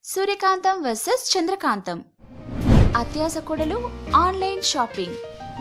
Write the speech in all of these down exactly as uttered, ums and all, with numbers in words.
సూర్యకాంతం versus Chandrakantham. అత్యాస కొడలు online shopping.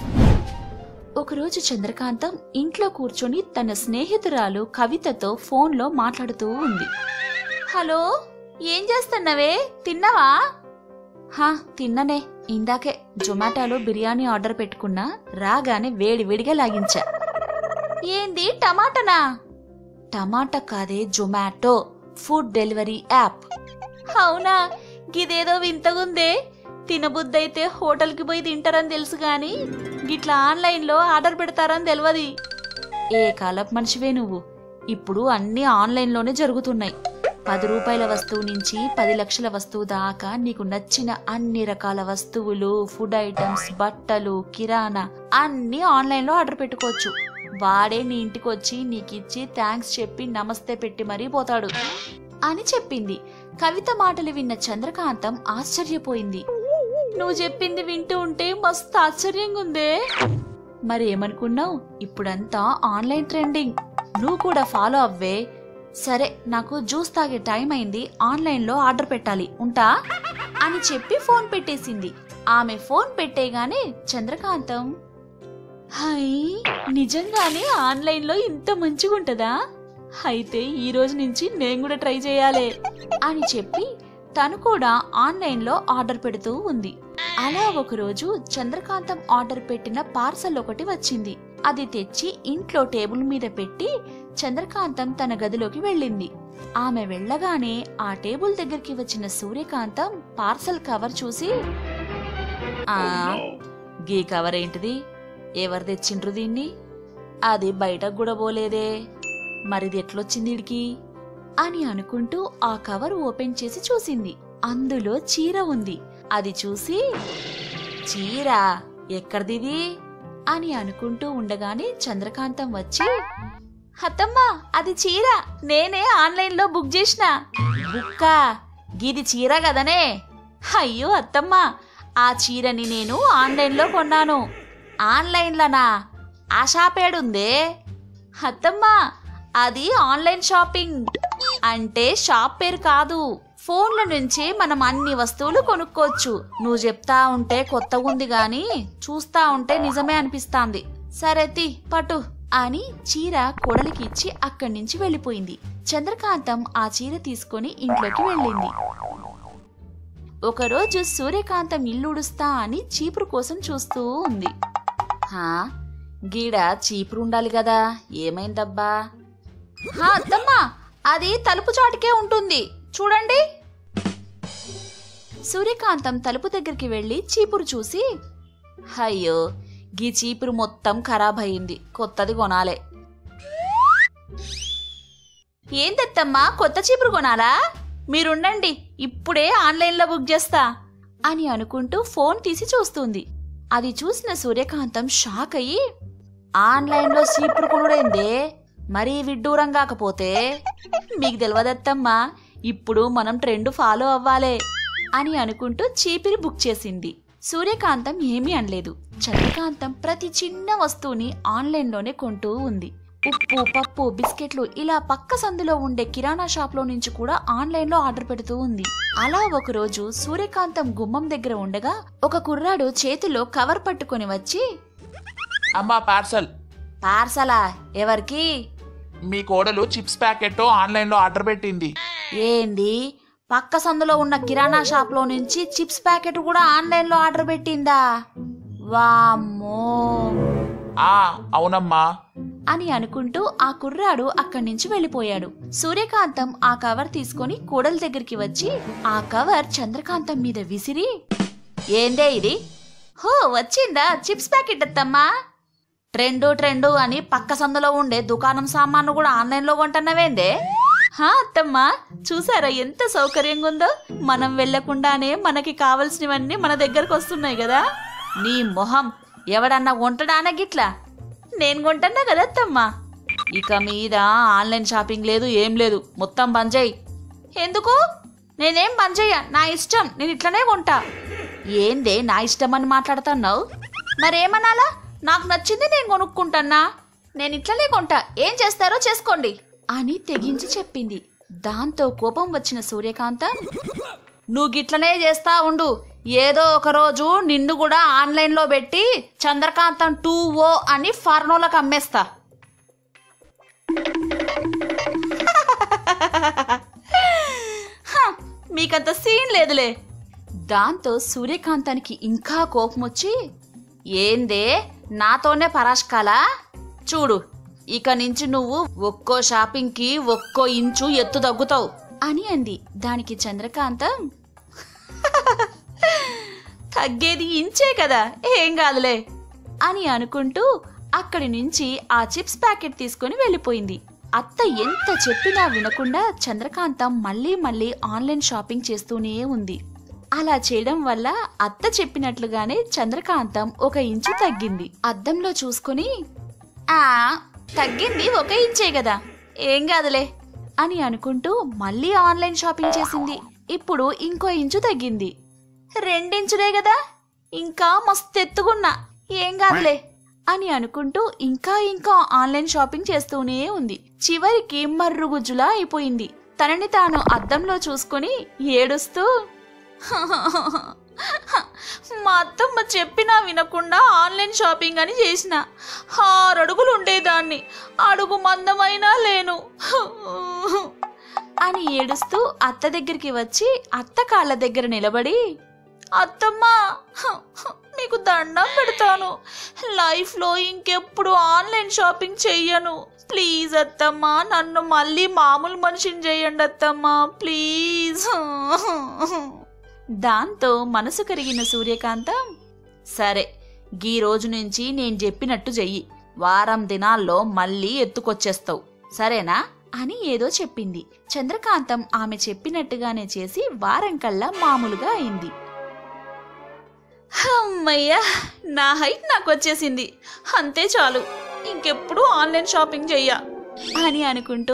ఒకరోజు చంద్రకాంతం ఇంట్లో కూర్చొని తన స్నేహితురాలు కవితతో ఫోన్లో మాట్లాడుతూ ఉంది. హలో, ఏం చేస్తున్నావే? తిన్నావా? హా, తిన్ననే. ఇందాకే జొమాటోలో బిర్యానీ ఆర్డర్ పెట్టుకున్నా, రాగానే వేడి వేడిగా లాగించా. ఏంది, టమాటానా? టమాటా కాదే, జొమాటో ఫుడ్ డెలివరీ యాప్. అవునా, గిదేదో వింతగుందే. తినబుద్దైతే హోటల్కి పోయి తింటారని తెలుసు గాని గిట్లా ఆన్లైన్లో ఆర్డర్ పెడతారని తెలియదు. ఏ కాలపు మనిషివే నువ్వు. ఇప్పుడు అన్నీ ఆన్లైన్లోనే జరుగుతున్నాయి. పది రూపాయల వస్తువు నుంచి పది లక్షల వస్తువు దాకా నీకు నచ్చిన అన్ని రకాల వస్తువులు, ఫుడ్ ఐటమ్స్, బట్టలు, కిరాణా అన్నీ ఆన్లైన్లో ఆర్డర్ పెట్టుకోవచ్చు. వాడే నీ ఇంటికి వచ్చి నీకిచ్చి థ్యాంక్స్ చెప్పి నమస్తే పెట్టి మరీ పోతాడు అని చెప్పింది. కవిత మాటలు విన్న చంద్రకాంతం ఆశ్చర్యపోయింది. నువ్వు చెప్పింది వింటూ ఉంటే మస్తు ఆశ్చర్యంగా ఉందే. మరి ఏమనుకున్నావు? ఇప్పుడంతా ఆన్లైన్ ట్రెండింగ్. నువ్వు కూడా ఫాలో అవ్వే. సరే, నాకు జ్యూస్ తాగే టైం అయింది, ఆన్లైన్లో ఆర్డర్ పెట్టాలి, ఉంటా అని చెప్పి ఫోన్ పెట్టేసింది. ఆమె ఫోన్ పెట్టేగానే చంద్రకాంతం, హై, నిజంగానే ఆన్లైన్లో ఇంత మంచిగుంటదా? అయితే ఈ రోజు నుంచి నేను కూడా ట్రై చేయాలి అని చెప్పి తను కూడా ఆన్లైన్లో ఆర్డర్ పెడుతూ ఉంది. అలా ఒకరోజు చంద్రకాంతం ఆర్డర్ పెట్టిన పార్సల్ ఒకటి వచ్చింది. అది తెచ్చి ఇంట్లో టేబుల్ మీద పెట్టి చంద్రకాంతం తన గదిలోకి వెళ్ళింది. ఆమె వెళ్ళగానే ఆ టేబుల్ దగ్గరికి వచ్చిన సూర్యకాంతం పార్సల్ కవర్ చూసి, ఆ గీ కవర్ ఏంటిది? ఎవరు తెచ్చిండ్రు దీన్ని? అది బయటకు కూడా పోలేదే, మరిది ఎట్లొచ్చింది ఇడికి అని అనుకుంటూ ఆ కవర్ ఓపెన్ చేసి చూసింది. అందులో చీర ఉంది. అది చూసి, చీర ఎక్కడిదిది అని అనుకుంటూ ఉండగానే చంద్రకాంతం వచ్చి, అత్తమ్మా, అది చీర నేనే ఆన్లైన్లో బుక్ చేసిన. బుక్కా? గిది చీర కదనే? అయ్యో అత్తమ్మా, ఆ చీరని నేను ఆన్లైన్లో కొన్నాను. ఆన్లైన్లోనా? ఆ షాపేడుందే? అత్తమ్మా, అది ఆన్లైన్ షాపింగ్. అంటే షాప్ పేరు కాదు, ఫోన్ల నుంచే మనం అన్ని వస్తువులు కొనుక్కోవచ్చు. నువ్వు చెప్తా ఉంటే కొత్తగా ఉంది గాని చూస్తా ఉంటే నిజమే అనిపిస్తాంది. సరే తి పటు అని చీర కొడలికి ఇచ్చి అక్కడి నుంచి వెళ్ళిపోయింది. చంద్రకాంతం ఆ చీర తీసుకుని ఇంట్లోకి వెళ్ళింది. ఒకరోజు సూర్యకాంతం ఇల్లుడుస్తా అని చీపురు కోసం చూస్తూ ఉంది. హా, గీడ చీపురు ఉండాలి కదా, ఏమైందబ్బా? హా అత్తమ్మా, అది తలుపు చాటుకే ఉంటుంది, చూడండి. సూర్యకాంతం తలుపు దగ్గరికి వెళ్లి చీపురు చూసి, అయ్యో, గీ చీపురు మొత్తం ఖరాబ్ అయింది, కొత్తది కొనాలే. ఏందత్తమ్మా, కొత్త చీపురు కొనాలా? మీరుండండి, ఇప్పుడే ఆన్లైన్లో బుక్ చేస్తా అని అనుకుంటూ ఫోన్ తీసి చూస్తుంది. అది చూసిన సూర్యకాంతం షాక్ అయ్యి, ఆన్లైన్లో చీపురు కొనుడైందే, మరీ విడ్డూరం కాకపోతే? మీకు తెలియదత్తమ్మా, ఇప్పుడు మనం ట్రెండ్ ఫాలో అవ్వాలే అని అనుకుంటూ చీపిరి బుక్ చేసింది. సూర్యకాంతం ఏమీ అనలేదు. చంద్రకాంతం ప్రతి చిన్న వస్తువుని ఆన్లైన్లోనే కొంటూ ఉంది. ఉప్పు, పప్పు, బిస్కెట్లు ఇలా పక్క సందులో ఉండే కిరాణా షాప్లో నుంచి కూడా ఆన్లైన్లో ఆర్డర్ పెడుతూ ఉంది. అలా ఒకరోజు సూర్యకాంతం గుమ్మం దగ్గర ఉండగా ఒక కుర్రాడు చేతిలో కవర్ పట్టుకొని వచ్చి, అమ్మా పార్సల్. పార్సలా? ఎవరికి? మీ కోడలు చిప్స్ ప్యాకెట్ ఆన్లైన్లో ఆర్డర్ పెట్టింది. ఏంది, పక్క సందులో ఉన్న కిరాణా షాప్లో నుంచి చిప్స్ ప్యాకెట్ కూడా ఆన్లైన్లో ఆర్డర్ పెట్టిందా? వామ్మో! ఆ అవునమ్మా అని అనుకుంటూ ఆ కుర్రాడు అక్కడి నుంచి వెళ్ళిపోయాడు. సూర్యకాంతం ఆ కవర్ తీసుకొని కోడలి దగ్గరికి వచ్చి ఆ కవర్ చంద్రకాంతం మీద విసిరి, ఏందే ఇది? హో, వచ్చిందా చిప్స్ ప్యాకెట్ అత్తమ్మా? ట్రెండు ట్రెండు అని పక్క సందులో ఉండే దుకాణం సామాను కూడా ఆన్లైన్లో కొంటున్నావేందే? హా అత్తమ్మా, చూసారా ఎంత సౌకర్యంగా ఉందో? మనం వెళ్లకుండానే మనకి కావలసినవన్నీ మన దగ్గరకు వస్తున్నాయి కదా. నీ మొహం, ఎవడన్నా కొంటడానా గిట్లా? నేను కొంటన్నా కదా అత్తమ్మా. ఇక మీద ఆన్లైన్ షాపింగ్ లేదు, ఏం లేదు, మొత్తం బంద్ చేయి. ఎందుకు? నేనేం బంద్ చెయ్య, నా ఇష్టం, నేను ఇట్లనే కొంటా. ఏందే నా ఇష్టం అని మాట్లాడుతున్నావు? మరేమనాలా? నాకు నచ్చింది నేను కొనుక్కుంటున్నా, నేను ఇట్లనే కొంటా, ఏం చేస్తారో చేసుకోండి అని తెగించి చెప్పింది. దాంతో కోపం వచ్చిన సూర్యకాంతం, నువ్వు గిట్లనే చేస్తా ఉండు. ఏదో ఒక రోజు నిన్ను కూడా ఆన్లైన్లో పెట్టి చంద్రకాంతం టూ ఓ అని ఫార్నోలకు అమ్మేస్తా. మీకంత సీన్ లేదులే. దాంతో సూర్యకాంతానికి ఇంకా కోపం వచ్చి, ఏందే నాతోనే పరాష్కాలా? చూడు, ఇక నుంచి నువ్వు ఒక్కో షాపింగ్కి ఒక్కో ఇంచు ఎత్తు తగ్గుతావు అని అంది. దానికి చంద్రకాంతం, తగ్గేది ఇంచే కదా, ఏం కాదులే అని అనుకుంటూ అక్కడి నుంచి ఆ చిప్స్ ప్యాకెట్ తీసుకుని వెళ్ళిపోయింది. అత్త ఎంత చెప్పినా వినకుండా చంద్రకాంతం మళ్ళీ మళ్ళీ ఆన్లైన్ షాపింగ్ చేస్తూనే ఉంది. అలా చేయడం వల్ల అత్త చెప్పినట్లుగానే చంద్రకాంతం ఒక ఇంచు తగ్గింది. అద్దంలో చూసుకుని, ఆ తగ్గింది ఒక ఇంచే కదా, ఏం కాదులే అని అనుకుంటూ మళ్ళీ ఆన్లైన్ షాపింగ్ చేసింది. ఇప్పుడు ఇంకో ఇంచు తగ్గింది. రెండించులే కదా, ఇంకా మస్తు ఎత్తుకున్నా, ఏం కాదులే అని అనుకుంటూ ఇంకా ఇంకా ఆన్లైన్ షాపింగ్ చేస్తూనే ఉంది. చివరికి మర్రుగుజ్జులా అయిపోయింది. తనని తాను అద్దంలో చూసుకుని ఏడుస్తూ, మా అత్తమ్మ చెప్పినా వినకుండా ఆన్లైన్ షాపింగ్ అని చేసిన. ఆరు అడుగులు ఉండేదాన్ని, అడుగు మందమైనా లేను అని ఏడుస్తూ అత్త దగ్గరికి వచ్చి అత్త కాళ్ళ దగ్గర నిలబడి, అత్తమ్మ మీకు దండం పెడతాను, లైఫ్లో ఇంకెప్పుడు ఆన్లైన్ షాపింగ్ చెయ్యను, ప్లీజ్ అత్తమ్మ నన్ను మళ్ళీ మామూలు మనిషిని చేయండి అత్తమ్మ ప్లీజ్. దాంతో మనసు కరిగిన సూర్యకాంతం, సరే గీ రోజు నుంచి నేను చెప్పినట్టు చెయ్యి, వారం దినాల్లో మళ్ళీ ఎత్తుకొచ్చేస్తావు సరేనా అని ఏదో చెప్పింది. చంద్రకాంతం ఆమె చెప్పినట్టుగానే చేసి వారం కల్లా మామూలుగా అయింది. అమ్మయ్యా, నా హైట్ నాకు వచ్చేసింది, అంతే చాలు, ఇంకెప్పుడు ఆన్లైన్ షాపింగ్ చెయ్య అని అనుకుంటూ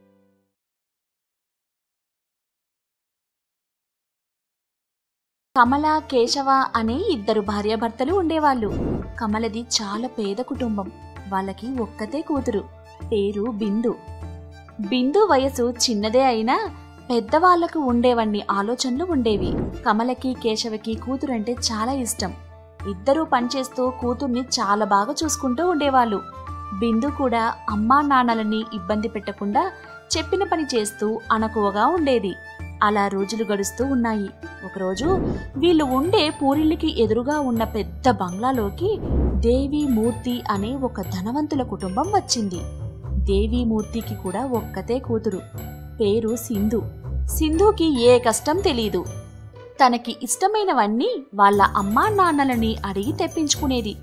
కమల, కేశవ అనే ఇద్దరు భార్యాభర్తలు ఉండేవాళ్ళు. కమలది చాలా పేద కుటుంబం. వాళ్ళకి ఒక్కతే కూతురు, పేరు బిందు. బిందు వయసు చిన్నదే అయినా పెద్దవాళ్లకు ఉండేవన్నీ ఆలోచనలు ఉండేవి. కమలకి, కేశవకి కూతురంటే చాలా ఇష్టం. ఇద్దరూ పనిచేస్తూ కూతుర్ని చాలా బాగా చూసుకుంటూ ఉండేవాళ్ళు. బిందు కూడా అమ్మా నాన్నలని ఇబ్బంది పెట్టకుండా చెప్పిన పని చేస్తూ అణకువగా ఉండేది. అలా రోజులు గడుస్తూ ఉన్నాయి. ఒకరోజు వీళ్ళు ఉండే పూరిళ్ళకి ఎదురుగా ఉన్న పెద్ద బంగ్లాలోకి దేవి, మూర్తి అనే ఒక ధనవంతుల కుటుంబం వచ్చింది. దేవి, మూర్తికి కూడా ఒక్కతే కూతురు, పేరు సింధు. సింధుకి ఏ కష్టం తెలీదు. తనకి ఇష్టమైనవన్నీ వాళ్ళ అమ్మా నాన్నలని అడిగి తెప్పించుకునేది.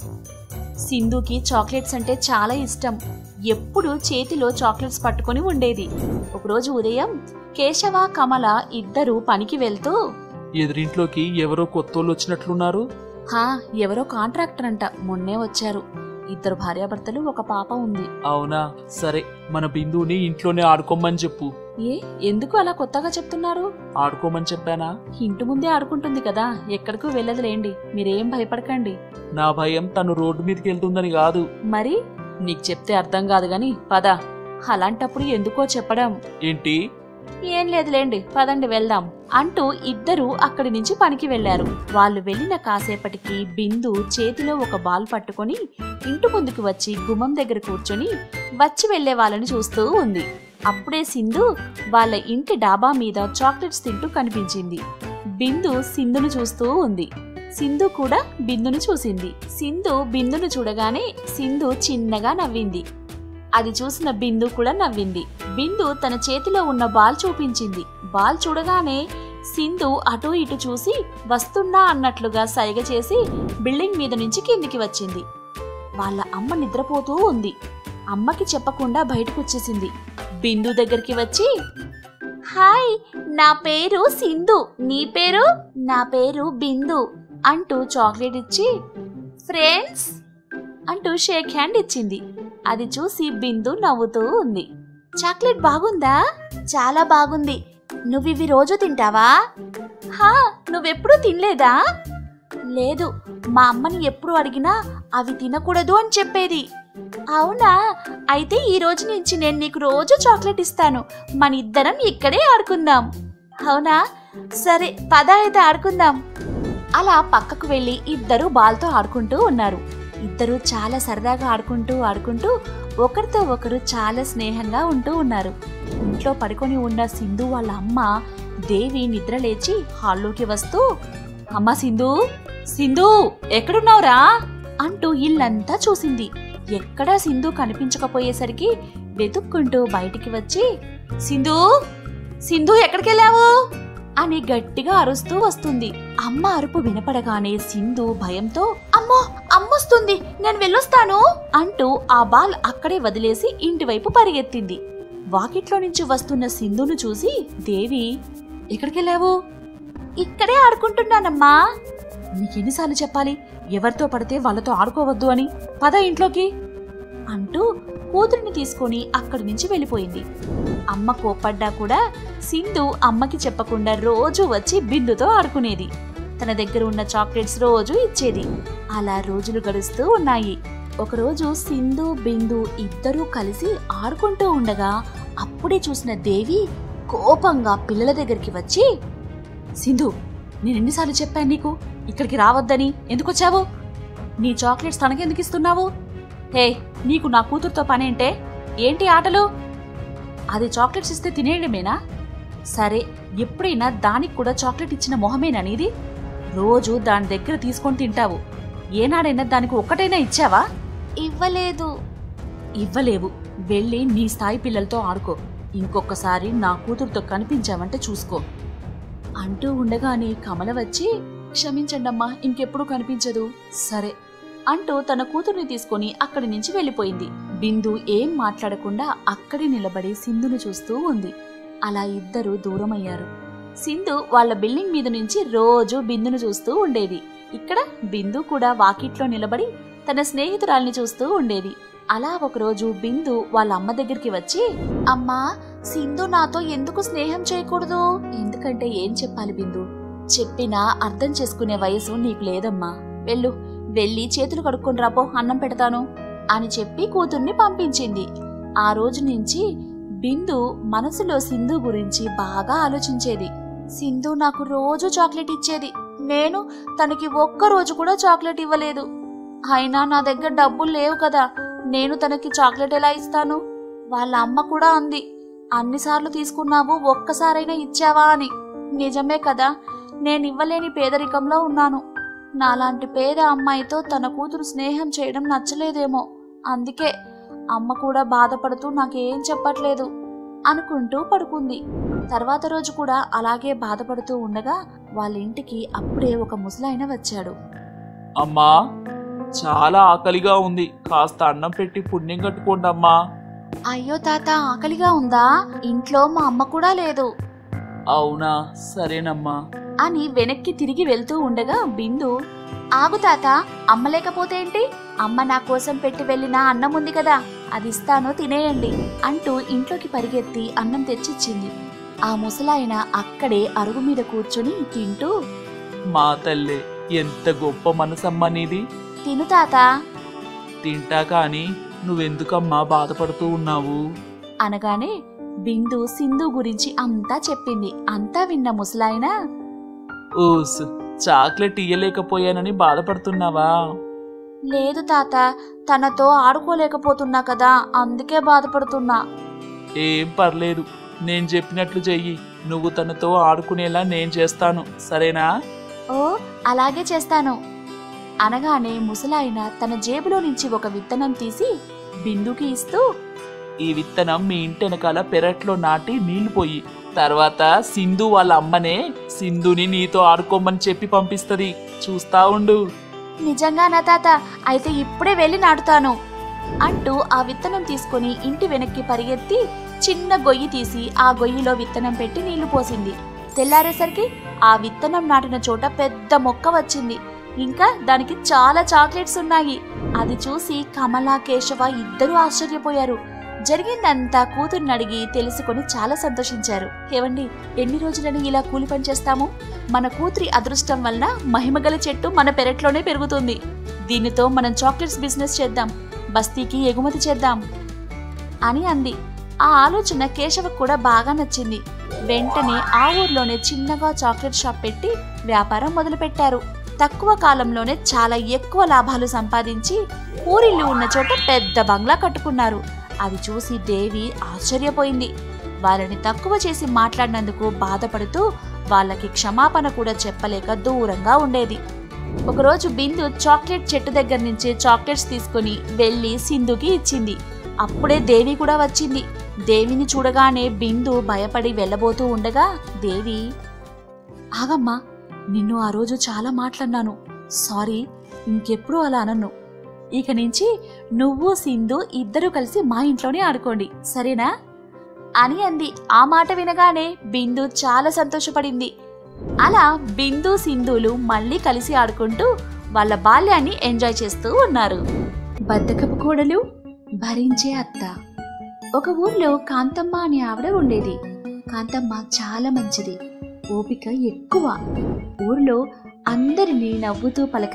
సింధుకి చాక్లెట్స్ అంటే చాలా ఇష్టం. ఎప్పుడు చేతిలో చాక్లెట్స్ పట్టుకుని ఉండేది. ఒకరోజు ఉదయం కేశవ, కమల ఇద్దరు పనికి వెళ్తూ, ఎదురింట్లోకి ఎవరో కొత్తోళ్ళు వచ్చినట్లున్నారు. హా ఎవరో కాంట్రాక్టర్ అంట, మొన్నే వచ్చారు. ఇద్దరు భార్యాభర్తలు, ఒక పాప ఉంది. అవునా, సరే మన బిందుని ఇంట్లోనే ఆడుకోమని చెప్పు. ఏ ఎందుకు అలా కొత్తగా చెప్తున్నారు? ఆడుకోమని చెప్పానా? ఇంటి ముందే ఆడుకుంటుంది కదా, ఎక్కడికి వెళ్ళదులేండి, మీరేం భయపడకండి. నా భయం తను రోడ్డు మీదకి వెళ్తుందని కాదు. మరి నీకు చెప్తే అర్థం కాదు గాని పద. అలాంటప్పుడు ఎందుకో చెప్పడం ఏంటి? ఏం లేదులేండి, పదండి వెళ్దాం అంటూ ఇద్దరూ అక్కడి నుంచి పనికి వెళ్లారు. వాళ్ళు వెళ్లిన కాసేపటికి బిందు చేతిలో ఒక బాల్ పట్టుకుని ఇంటి ముందుకు వచ్చి గుమ్మం దగ్గర కూర్చొని వచ్చి వెళ్లే వాళ్ళని చూస్తూ ఉంది. అప్పుడే సింధు వాళ్ళ ఇంటి డాబా మీద చాక్లెట్స్ తింటూ కనిపించింది. బిందు సింధును చూస్తూ ఉంది. సింధు కూడా బిందును చూసింది. సింధు బిందును చూడగానే సింధు చిన్నగా నవ్వింది. అది చూసిన బిందు కూడా నవ్వింది. బిందు తన చేతిలో ఉన్న బాల్ చూపించింది. బాల్ చూడగానే సింధు అటూ ఇటు చూసి వస్తున్నా అన్నట్లుగా సైగ చేసి బిల్డింగ్ మీద నుంచి కిందికి వచ్చింది. వాళ్ళ అమ్మ నిద్రపోతూ ఉంది. అమ్మకి చెప్పకుండా బయటకొచ్చేసింది. బిందు దగ్గరికి వచ్చి, హాయ్, నా పేరు సింధు, నీ పేరు? నా పేరు బిందు అంటూ చాక్లెట్ ఇచ్చి, ఫ్రెండ్స్ అంటూ షేక్ హ్యాండ్ ఇచ్చింది. అది చూసి బిందు నవ్వుతూ ఉంది. చాక్లెట్ బాగుందా? చాలా బాగుంది. నువ్వివి రోజు తింటావా? హా, నువ్వెప్పుడూ తినలేదా? లేదు, మా అమ్మని ఎప్పుడు అడిగినా అవి తినకూడదు అని చెప్పేది. అవునా, అయితే ఈ రోజు నుంచి నేను నీకు రోజు చాక్లెట్ ఇస్తాను, మన ఇద్దరం ఇక్కడే ఆడుకుందాం. అవునా, సరే పద అయితే ఆడుకుందాం. అలా పక్కకు వెళ్లి ఇద్దరు బాల్తో ఆడుకుంటూ ఉన్నారు. ఇద్దరు చాలా సరదాగా ఆడుకుంటూ ఆడుకుంటూ ఒకరితో ఒకరు చాలా స్నేహంగా ఉంటూ ఉన్నారు. ఇంట్లో పడుకొని ఉన్న సింధు వాళ్ళ అమ్మ దేవి నిద్ర లేచి హాల్లోకి వస్తూ, అమ్మా సింధు, సింధు ఎక్కడున్నావురా అంటూ ఇల్లంతా చూసింది. ఎక్కడా సింధు కనిపించకపోయేసరికి వెతుక్కుంటూ బయటికి వచ్చి, సింధు, సింధు ఎక్కడికెళ్ళావు అని గట్టిగా అరుస్తూ వస్తుంది. అమ్మ అరుపు వినపడగానే సింధు భయంతో, అమ్మో అమ్మొస్తుంది, నేను వెళ్ళొస్తాను అంటూ ఆ బాల్ అక్కడే వదిలేసి ఇంటివైపు పరిగెత్తింది. వాకిట్లో నుంచి వస్తున్న సింధును చూసి దేవి, ఎక్కడికెళ్ళావు? ఇక్కడే ఆడుకుంటున్నానమ్మా. నీకెన్నిసార్లు చెప్పాలి ఎవరితో పడితే వాళ్ళతో ఆడుకోవద్దు అని? పద ఇంట్లోకి అంటూ కూతురిని తీసుకొని అక్కడి నుంచి వెళ్ళిపోయింది. అమ్మ కోప్పడ్డా కూడా సింధు అమ్మకి చెప్పకుండా రోజు వచ్చి బిందుతో ఆడుకునేది. తన దగ్గర ఉన్న చాక్లెట్స్ రోజు ఇచ్చేది. అలా రోజులు గడుస్తూ ఉన్నాయి. ఒకరోజు సింధు బిందు ఇద్దరూ కలిసి ఆడుకుంటూ ఉండగా అప్పుడే చూసిన దేవి కోపంగా పిల్లల దగ్గరికి వచ్చి, సింధు, నేనెన్నిసార్లు చెప్పాను నీకు ఇక్కడికి రావద్దని? ఎందుకొచ్చావు? నీ చాక్లెట్స్ తనకెందుకు ఇస్తున్నావు? హే, నీకు నా కూతురుతో పనేంటే? ఏంటి ఆటలు? అది చాక్లెట్స్ ఇస్తే తినేయడమేనా? సరే, ఎప్పుడైనా దానికి కూడా చాక్లెట్ ఇచ్చిన మొహమేనా నీది? రోజు దాని దగ్గర తీసుకొని తింటావు. ఏనాడైనా దానికి ఒక్కటైనా ఇచ్చావా? ఇవ్వలేదు. ఇవ్వలేవు. వెళ్ళి నీ స్థాయి పిల్లలతో ఆడుకో. ఇంకొకసారి నా కూతురుతో కనిపించావంటే చూసుకో అంటూ ఉండగానే కమల వచ్చి, క్షమించండమ్మా, ఇంకెప్పుడు కనిపించదు. సరే అంటూ తన కూతుర్ని తీసుకుని అక్కడి నుంచి వెళ్ళిపోయింది. బిందు ఏం మాట్లాడకుండా అక్కడే నిలబడి సింధును చూస్తూ ఉంది. అలా ఇద్దరు దూరమయ్యారు. సింధు వాళ్ళ బిల్డింగ్ మీద నుంచి రోజు బిందును చూస్తూ ఉండేది. ఇక్కడ బిందు కూడా వాకిట్లో నిలబడి తన స్నేహితురాల్ని చూస్తూ ఉండేది. అలా ఒకరోజు బిందు వాళ్ళ అమ్మ దగ్గరికి వచ్చి, అమ్మా, సింధు నాతో ఎందుకు స్నేహం చేయకూడదు? ఎందుకంటే ఏం చెప్పాలి బిందు, చెప్పినా అర్థం చేసుకునే వయసు నీకు లేదమ్మా. వెళ్ళు, వెళ్ళి చేతులు కడుక్కొని రాపో, అన్నం పెడతాను అని చెప్పి కూతుర్ని పంపించింది. ఆ రోజు నుంచి బిందు మనసులో సింధు గురించి బాగా ఆలోచించేది. సింధు నాకు రోజు చాక్లెట్ ఇచ్చేది, నేను తనకి ఒక్క రోజు కూడా చాక్లెట్ ఇవ్వలేదు. అయినా నా దగ్గర డబ్బులు లేవు కదా, నేను తనకి చాక్లెట్ ఎలా ఇస్తాను? వాళ్ళ అమ్మ కూడా అంది, అన్నిసార్లు తీసుకున్నావు, ఒక్కసారైనా ఇచ్చావా అని. నిజమే కదా, నేను ఇవ్వలేని పేదరికంలో ఉన్నాను. నాలాంటి పేద అమ్మాయితో తన కూతురు స్నేహం చేయడం నచ్చలేదేమో, అందుకే అమ్మ కూడా బాధపడుతూ నాకేం చెప్పట్లేదు అనుకుంటూ పడుకుంది. తర్వాత రోజు కూడా అలాగే బాధపడుతూ ఉండగా వాళ్ళ ఇంటికి అప్పుడే ఒక ముసలాయన వచ్చాడు. అమ్మా, చాలా ఆకలిగా ఉంది, కాస్త అన్నం పెట్టి పుణ్యం కట్టుకోండి అమ్మా. అయ్యో తాత, ఆకలిగా ఉందా? ఇంట్లో మా అమ్మ కూడా లేదు. అవునా, సరేనమ్మా అని వెనక్కి తిరిగి వెళ్తూ ఉండగా బిందు, ఆగు తాత, అమ్మ లేకపోతే ఏంటి? అమ్మ నా కోసం పెట్టి వెళ్ళిన అన్నం ఉంది కదా, అది ఇస్తాను, తినేయండి అంటూ ఇంట్లోకి పరిగెత్తి అన్నం తెచ్చిచ్చింది. ఆ ముసలాయన అక్కడే అరుగు మీద కూర్చుని తింటూ, మా తల్లే, ఎంత గొప్ప మనసమ్మా నీది. తిను తాత. తింటా కాని నువ్వెందుకమ్మా బాధపడుతూ ఉన్నావు అనగానే బిందు సింధు గురించి అంతా చెప్పింది. అంతా విన్న ముసలాయన, ఓస్, చాక్లెట్ ఇయ్యలేకపోయానని బాధపడుతున్నావా? లేదు తాత, తనతో ఆడుకోలేకపోతున్నా కదా, అందుకే బాధపడుతున్నా. ఏం పర్లేదు, నేను చెప్పినట్లు చెయ్యి. నువ్వు తనతో ఆడుకునేలా నేను చేస్తాను, సరేనా? ఓ, అలాగే చేస్తాను అనగానే ముసలాయన తన జేబులో నుంచి ఒక విత్తనం తీసి బిందుకి ఇస్తూ, ఈ విత్తనం మీ ఇంటి వెనకాల పెరట్లో నాటి నీళ్లు పోయి, తర్వాత సింధు వాళ్ళ అమ్మనే సింధుని నీతో ఆడుకోమని చెప్పి పంపిస్తది, చూస్తా ఉండు. నిజంగానా తాత? అయితే ఇప్పుడే వెళ్ళి నాటుతాను అంటూ ఆ విత్తనం తీసుకుని ఇంటి వెనక్కి పరిగెత్తి చిన్న గొయ్యి తీసి ఆ గొయ్యిలో విత్తనం పెట్టి నీళ్లు పోసింది. తెల్లారేసరికి ఆ విత్తనం నాటిన చోట పెద్ద మొక్క వచ్చింది. ఇంకా దానికి చాలా చాక్లెట్స్ ఉన్నాయి. అది చూసి కమల, కేశవ ఇద్దరూ ఆశ్చర్యపోయారు. జరిగిందంతా కూతుర్ని అడిగి తెలుసుకొని చాలా సంతోషించారు. ఏవండి, ఎన్ని రోజులని ఇలా కూలి పని చేస్తాము? మన కూతురి అదృష్టం వలన మహిమగల చెట్టు మన పెరట్లోనే పెరుగుతుంది. దీనితో మనం చాక్లెట్స్ బిజినెస్ చేద్దాం, బస్తీకి ఎగుమతి చేద్దాం అని అంది. ఆ ఆలోచన కేశవకు కూడా బాగా నచ్చింది. వెంటనే ఆ ఊర్లోనే చిన్నగా చాక్లెట్ షాప్ పెట్టి వ్యాపారం మొదలుపెట్టారు. తక్కువ కాలంలోనే చాలా ఎక్కువ లాభాలు సంపాదించి ఊరిల్లు ఉన్న చోట పెద్ద బంగ్లా కట్టుకున్నారు. అది చూసి దేవి ఆశ్చర్యపోయింది. వాళ్ళని తక్కువ చేసి మాట్లాడినందుకు బాధపడుతూ వాళ్ళకి క్షమాపణ కూడా చెప్పలేక దూరంగా ఉండేది. ఒకరోజు బిందు చాక్లెట్ చెట్టు దగ్గర నుంచి చాక్లెట్స్ తీసుకుని వెళ్ళి సింధుకి ఇచ్చింది. అప్పుడే దేవి కూడా వచ్చింది. దేవిని చూడగానే బిందు భయపడి వెళ్ళబోతూ ఉండగా దేవి, ఆగమ్మా, నిన్ను ఆ రోజు చాలా మాట్లాడినాను, సారీ, ఇంకెప్పుడు అలా అనను. ఇక నుంచి నువ్వు సింధు ఇద్దరూ కలిసి మా ఇంట్లోనే ఆడుకోండి, సరేనా అని అంది. ఆ మాట వినగానే బిందు చాలా సంతోషపడింది. అలా బిందు సింధులు మళ్ళీ కలిసి ఆడుకుంటూ వాళ్ళ బాల్యాన్ని ఎంజాయ్ చేస్తూ ఉన్నారు. బద్దకపు కోడలు భరించే అత్త. ఒక ఊర్లో కాంతమ్మ అనే ఆవిడ ఉండేది. కాంతమ్మ చాలా మంచిది, ఓపిక ఎక్కువ. ఊర్లో అందరినీ నవ్వుతూ పలక